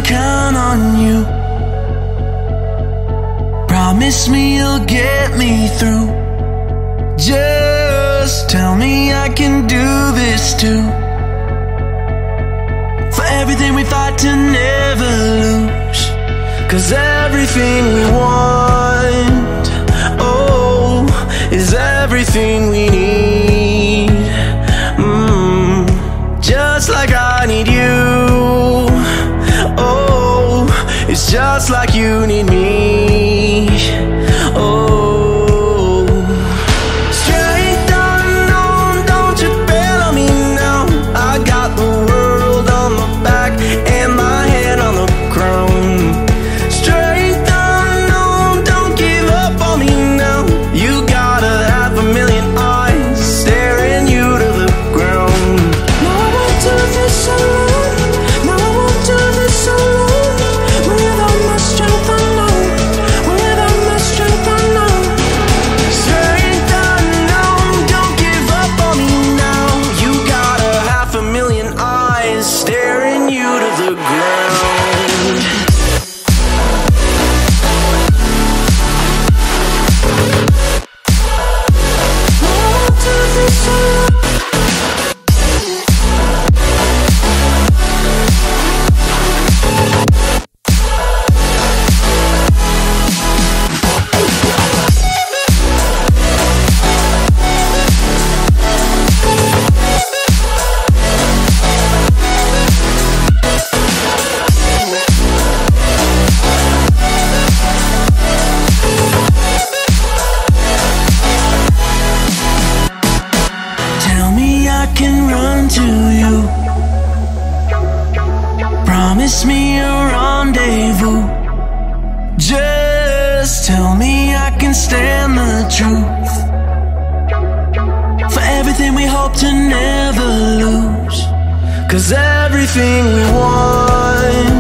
count on you. Promise me you'll get me through. Just tell me I can do this too. For everything we fight to never lose, 'cause everything we want, oh, is everything we need. Just like I need you, oh, it's just like you need me. Oh, strength unknown, don't you bail on me now. I got the world on my back and my head on the ground. Strength unknown, don't give up on me now. You got 500,000 eyes staring you to the ground. No, I won't do this alone. No, I won't do this alone. Without my strength unknown, without my strength unknown. Strength unknown, don't give up on me now. You got 500,000 eyes staring you to the ground. No, I won't do this alone. Tell me I can run to you. Promise me a rendezvous. Just tell me I can stand the truth. For everything we hope to never lose, 'cause everything we want,